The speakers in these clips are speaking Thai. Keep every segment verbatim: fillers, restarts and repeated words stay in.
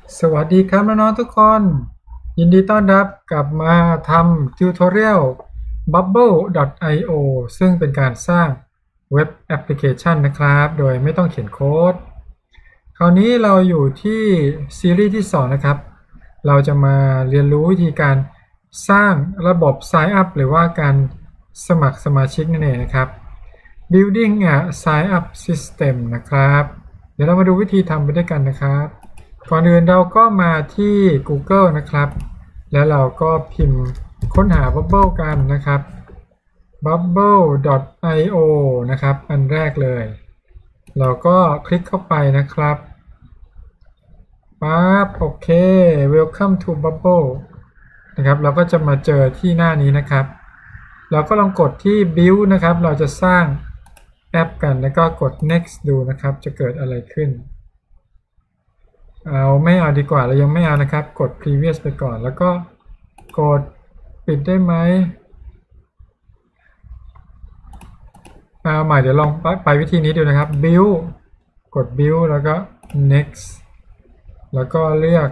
สวัสดีครับน้องๆทุกคน ยินดีต้อนรับกลับมาทำทิวทอเรียล บับเบิ้ล ดอท ไอ โอ ซึ่งเป็นการสร้างเว็บแอปพลิเคชันนะครับโดยไม่ต้องเขียนโค้ดคราวนี้เราอยู่ที่ซีรีส์ที่สองนะครับเราจะมาเรียนรู้วิธีการสร้างระบบ Sign Up หรือว่าการสมัครสมาชิกนั่นเองนะครับ Building a Sign Up System นะครับเดี๋ยวเรามาดูวิธีทำไปด้วยกันนะครับก่อนอื่นเราก็มาที่ Google นะครับแล้วเราก็พิมพ์ค้นหา Bubble กันนะครับ บับเบิ้ล ดอท ไอ โอ นะครับอันแรกเลยเราก็คลิกเข้าไปนะครับปั๊บโอเค Welcome to Bubble นะครับเราก็จะมาเจอที่หน้านี้นะครับเราก็ลองกดที่ Build นะครับเราจะสร้างแอปกันแล้วก็กด Next ดูนะครับจะเกิดอะไรขึ้นเอาไม่เอาดีกว่าเรายังไม่เอานะครับกด Previous ไปก่อนแล้วก็กดปิดได้ไหมเอาใหม่เดี๋ยวลองไปไปวิธีนี้ดูนะครับ Build กด Build แล้วก็ Next แล้วก็เลือก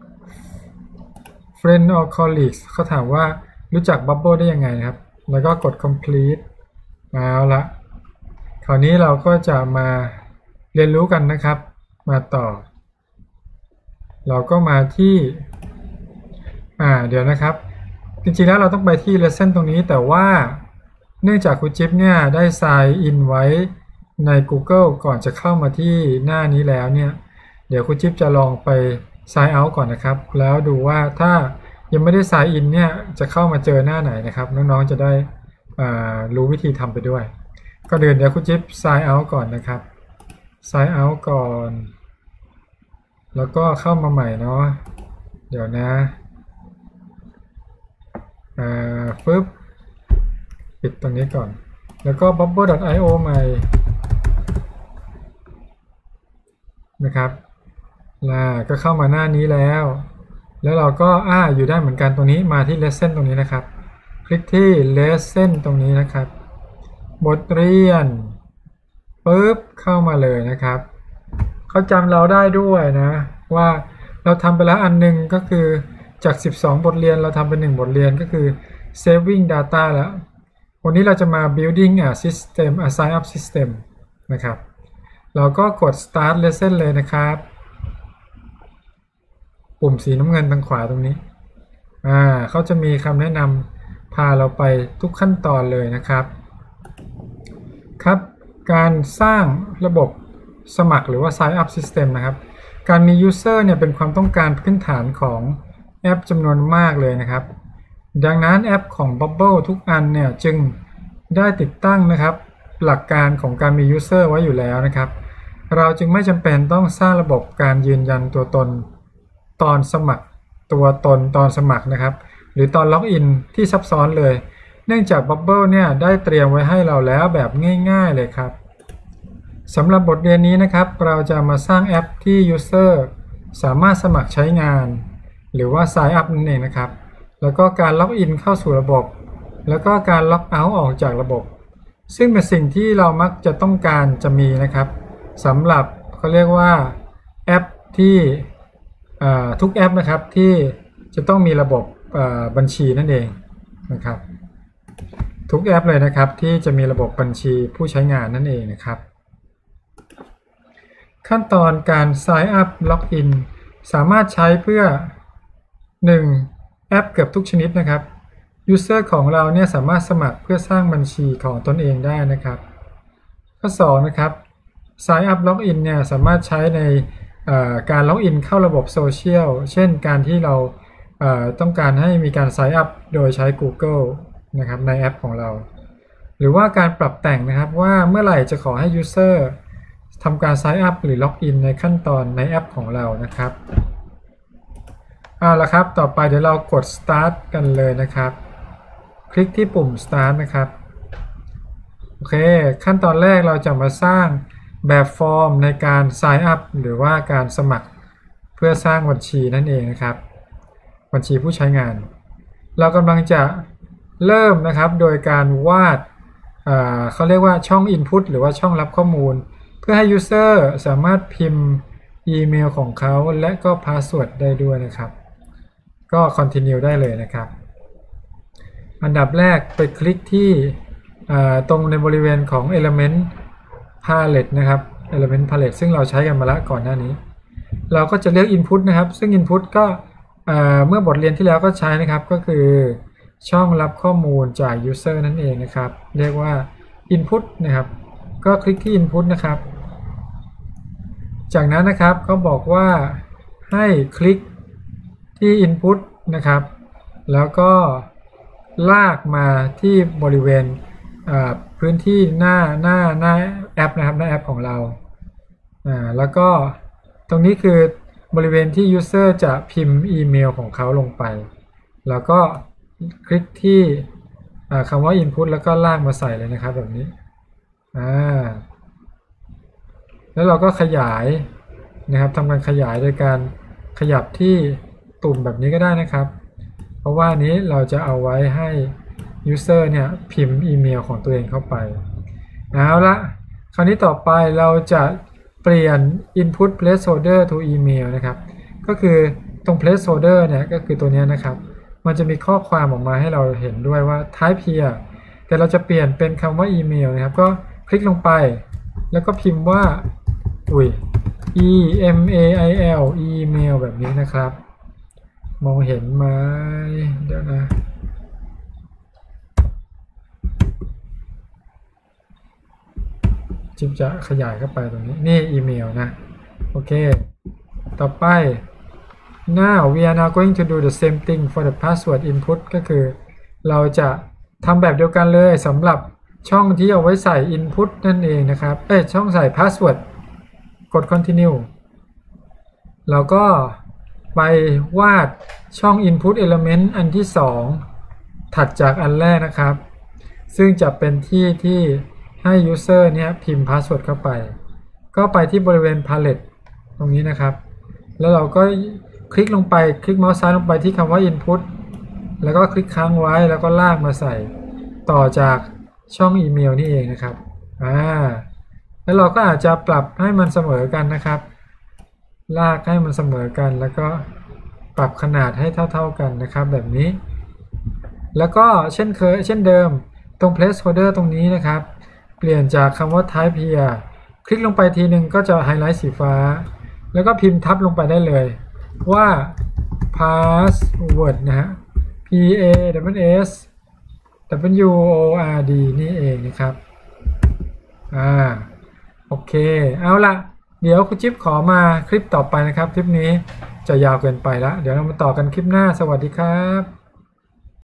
Friend or Colleagues เขาถามว่ารู้จัก Bubble ได้ยังไงนะครับแล้วก็กด Complete เอาละคราวนี้เราก็จะมาเรียนรู้กันนะครับมาต่อเราก็มาที่อ่าเดี๋ยวนะครับจริงๆแล้วเราต้องไปที่ Lesson ตรงนี้แต่ว่าเนื่องจากคุณจิ๊บเนี่ยได้ sign in ไว้ใน Google ก่อนจะเข้ามาที่หน้านี้แล้วเนี่ยเดี๋ยวคุณจิ๊บจะลองไป sign out ก่อนนะครับแล้วดูว่าถ้ายังไม่ได้ sign in เนี่ยจะเข้ามาเจอหน้าไหนนะครับน้องๆจะได้รู้วิธีทำไปด้วยก็เดินเดี๋ยวคุณจิ๊บ sign out ก่อนนะครับ sign out ก่อนแล้วก็เข้ามาใหม่เนาะเดี๋ยวนะอ่าฟึบปิดตรงนี้ก่อนแล้วก็ บับเบิ้ล ดอท ไอ โอ ใหม่นะครับล่ะก็เข้ามาหน้านี้แล้วแล้วเราก็อ่าอยู่ได้เหมือนกันตรงนี้มาที่ Lesson ตรงนี้นะครับคลิกที่ Lesson ตรงนี้นะครับบทเรียนปึ๊บเข้ามาเลยนะครับเขาจำเราได้ด้วยนะว่าเราทำไปแล้วอันนึงก็คือจากสิบสองบทเรียนเราทำเป็นหนึ่งบทเรียนก็คือ saving data แล้ววันนี้เราจะมา building a system a sign up system นะครับเราก็กด start lesson เลยนะครับปุ่มสีน้ำเงินทางขวาตรงนี้อ่าเขาจะมีคำแนะนำพาเราไปทุกขั้นตอนเลยนะครับครับการสร้างระบบสมัครหรือว่า sign up system นะครับการมี user เนี่ยเป็นความต้องการพื้นฐานของแอปจำนวนมากเลยนะครับดังนั้นแอปของ Bubble ทุกอันเนี่ยจึงได้ติดตั้งนะครับหลักการของการมี user ไว้อยู่แล้วนะครับเราจึงไม่จำเป็นต้องสร้างระบบการยืนยันตัวตนตอนสมัครตัวตนตอนสมัครนะครับหรือตอนล็อกอินที่ซับซ้อนเลยเนื่องจาก Bubble เนี่ยได้เตรียมไว้ให้เราแล้วแบบง่ายๆเลยครับสำหรับบทเรียนนี้นะครับเราจะมาสร้างแอปที่ user สามารถสมัครใช้งานหรือว่า sign up นั่นเองนะครับแล้วก็การล็อกอินเข้าสู่ระบบแล้วก็การล็อกเอาท์ออกจากระบบซึ่งเป็นสิ่งที่เรามักจะต้องการจะมีนะครับสำหรับเขาเรียกว่าแอปที่ทุกแอปนะครับที่จะต้องมีระบบบัญชีนั่นเองนะครับทุกแอปเลยนะครับที่จะมีระบบบัญชีผู้ใช้งานนั่นเองนะครับขั้นตอนการ sign up login สามารถใช้เพื่อหนึ่งแอปเกือบทุกชนิดนะครับ user ของเราเนี่ยสามารถสมัครเพื่อสร้างบัญชีของตนเองได้นะครับข้อสองนะครับ sign up login เนี่ยสามารถใช้ในการล็อกอินเข้าระบบโซเชียลเช่นการที่เราต้องการให้มีการ sign up โดยใช้ Google นะครับในแอปของเราหรือว่าการปรับแต่งนะครับว่าเมื่อไหร่จะขอให้ user ทำการ sign up หรือล็อกอินในขั้นตอนในแอปของเรานะครับเอาละครับต่อไปเดี๋ยวเรากด start กันเลยนะครับคลิกที่ปุ่ม start นะครับโอเคขั้นตอนแรกเราจะมาสร้างแบบฟอร์มในการ sign up หรือว่าการสมัครเพื่อสร้างบัญชีนั่นเองนะครับบัญชีผู้ใช้งานเรากำลังจะเริ่มนะครับโดยการวาดเขาเรียกว่าช่อง input หรือว่าช่องรับข้อมูลเพื่อให้ user สามารถพิมพ์อีเมลของเขาและก็พาสเวิร์ดได้ด้วยนะครับก็ continue ได้เลยนะครับอันดับแรกไปคลิกที่ตรงในบริเวณของ element palette นะครับ element palette ซึ่งเราใช้กันมาแล้วก่อนหน้านี้เราก็จะเลือก input นะครับซึ่ง input ก็เมื่อบทเรียนที่แล้วก็ใช้นะครับก็คือช่องรับข้อมูลจาก user นั่นเองนะครับเรียกว่า input นะครับก็คลิกที่ input นะครับจากนั้นนะครับเขาบอกว่าให้คลิกที่ input นะครับแล้วก็ลากมาที่บริเวณพื้นที่หน้าหน้าหน้าแอปนะครับหน้าแอปของเราอ่าแล้วก็ตรงนี้คือบริเวณที่ user จะพิมพ์อีเมลของเขาลงไปแล้วก็คลิกที่คำว่า input แล้วก็ลากมาใส่เลยนะครับแบบนี้อ่าแล้วเราก็ขยายนะครับทำการขยายโดยการขยับที่ตุ่มแบบนี้ก็ได้นะครับเพราะว่านี้เราจะเอาไว้ให้ user เนี่ยพิมพ์อีเมลของตัวเองเข้าไปเอาละคราวนี้ต่อไปเราจะเปลี่ยน input placeholder to email นะครับก็คือตรง placeholder เนี่ยก็คือตัวนี้นะครับมันจะมีข้อความออกมาให้เราเห็นด้วยว่า type here แต่เราจะเปลี่ยนเป็นคำว่าอีเมลนะครับก็คลิกลงไปแล้วก็พิมพ์ว่าอุ้ย email อีเมลแบบนี้นะครับมองเห็นไหมเดี๋ยวนะจิ๊บจะขยายเข้าไปตรงนี้นี่อีเมลนะโอเคต่อไป now we are now going to do the same thing for the password input ก็คือเราจะทำแบบเดียวกันเลยสำหรับช่องที่เอาไว้ใส่ input นั่นเองนะครับเอ้ยช่องใส่ password กด continue เราก็ไปวาดช่อง input element อันที่สองถัดจากอันแรกนะครับซึ่งจะเป็นที่ที่ให้ user เนี่ยพิมพ์ password เข้าไปก็ไปที่บริเวณ palette ตรงนี้นะครับแล้วเราก็คลิกลงไปคลิกเมาส์ซ้ายลงไปที่คำว่า input แล้วก็คลิกค้างไว้แล้วก็ลากมาใส่ต่อจากช่องอีเมลนี่เองนะครับอ่าแล้วเราก็อาจจะปรับให้มันเสมอกันนะครับลากให้มันเสมอกันแล้วก็ปรับขนาดให้เท่าๆกันนะครับแบบนี้แล้วก็เช่นเคยเช่นเดิมตรง placeholder ตรงนี้นะครับเปลี่ยนจากคำว่า type here คลิกลงไปทีหนึ่งก็จะไฮไลท์สีฟ้าแล้วก็พิมพ์ทับลงไปได้เลยว่า password นะฮะ p a w s w o r d นี่เองนะครับอ่าโอเคเอาละเดี๋ยวคุณจิ๊บขอมาคลิปต่อไปนะครับคลิปนี้จะยาวเกินไปแล้วเดี๋ยวเรามาต่อกันคลิปหน้าสวัสดีครับ